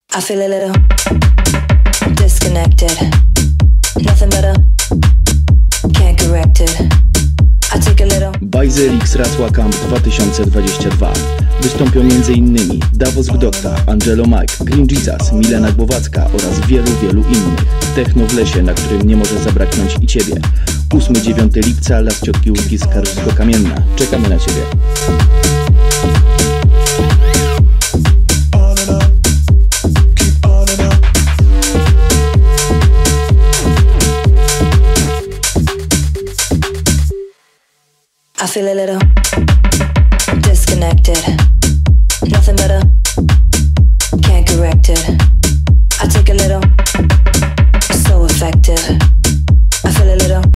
I feel a little disconnected. Nothing better, can't correct it. I take a little. Bajzelix Rasła Camp 2022. Wystąpią m.in. Davos Gdokta, Angelo Mike, Green Jesus, Milena Głowacka oraz wielu innych. Techno w lesie, na którym nie może zabraknąć i Ciebie. 8-9 lipca, Las Ciotki Łuki, Skarżysko-Kamienna. Czekamy na Ciebie. I feel a little disconnected. Nothing better, can't correct it. I take a little, so effective. I feel a little